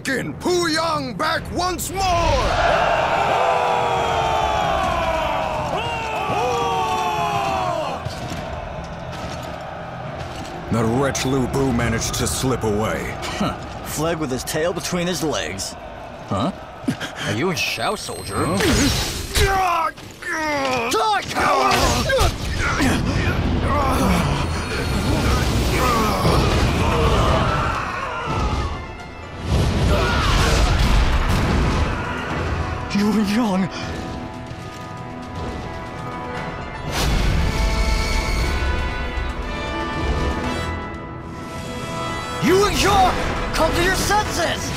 taken! Pu Yang back once more! That wretch Lu Bu managed to slip away. Huh. Fled with his tail between his legs. Huh? Are you a Xiahou soldier? Huh? Die, coward! You were young. You and Xiahou, come to your senses!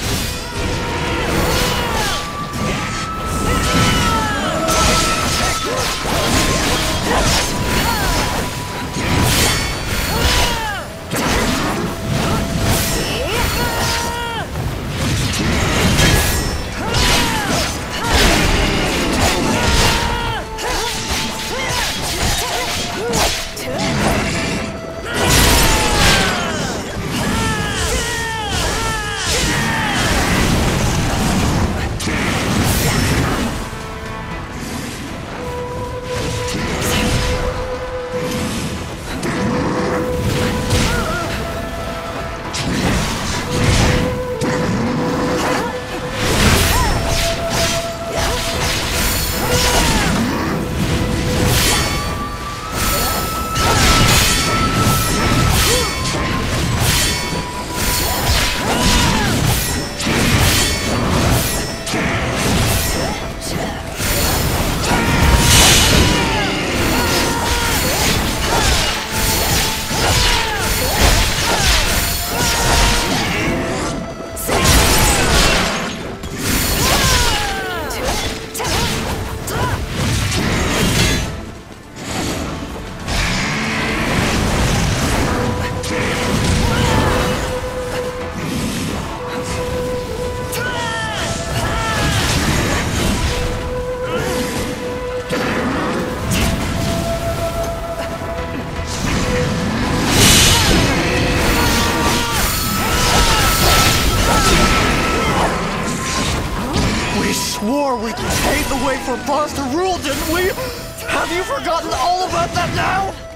We swore we'd pave the way for boss to rule, didn't we? Have you forgotten all about that now?